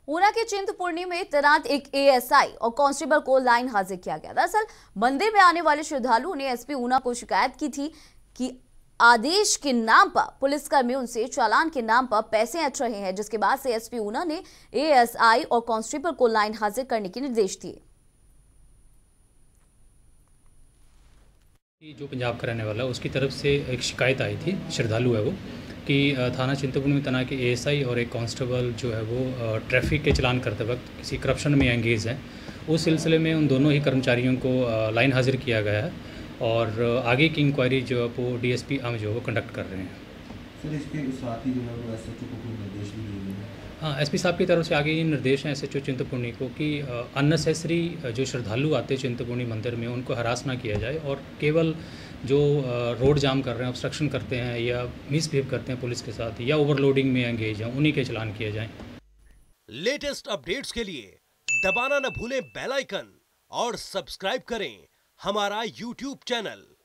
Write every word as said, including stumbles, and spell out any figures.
ऊना के चिंतपूर्णी में तैनात एक एएसआई और कांस्टेबल को लाइन हाजिर किया गया। दरअसल मंदिर में आने वाले श्रद्धालुओं ने एसपी ऊना को शिकायत की थी कि आदेश के नाम पर पुलिसकर्मी उनसे चालान के नाम पर पैसे ऐंठ रहे हैं, जिसके बाद से एसपी ऊना ने एएसआई और कांस्टेबल को लाइन हाजिर करने के निर्देश दिए। जो पंजाब का रहने वाला उसकी तरफ से एक शिकायत आई थी, श्रद्धालु है वो, कि थाना चिंतपूर्णी में तैनात एएसआई और एक कांस्टेबल जो है वो ट्रैफिक के चलान करते वक्त किसी करप्शन में एंगेज हैं। उस सिलसिले में उन दोनों ही कर्मचारियों को लाइन हाजिर किया गया है और आगे की इंक्वायरी जो है वो डीएसपी हम जो है वो कंडक्ट कर रहे हैं। सर, इसके साथ ही जो है वो एसएचओ को कोई निर्देश भी दिए गए हैं? हाँ, एसपी साहब की तरफ से आगे ये निर्देश हैं एसएचओ चिंतपूर्णी को कि अननेसेसरी जो श्रद्धालु आते हैं चिंतपूर्णी मंदिर में उनको हरास ना किया जाए और केवल जो रोड जाम कर रहे हैं, ऑब्स्ट्रक्शन करते हैं या मिसबिहेव करते हैं पुलिस के साथ या ओवरलोडिंग में एंगेज हैं, उन्हीं के चलान किए जाएं। लेटेस्ट अपडेट्स के लिए दबाना न भूलें बेल आइकन और सब्सक्राइब करें हमारा यूट्यूब चैनल।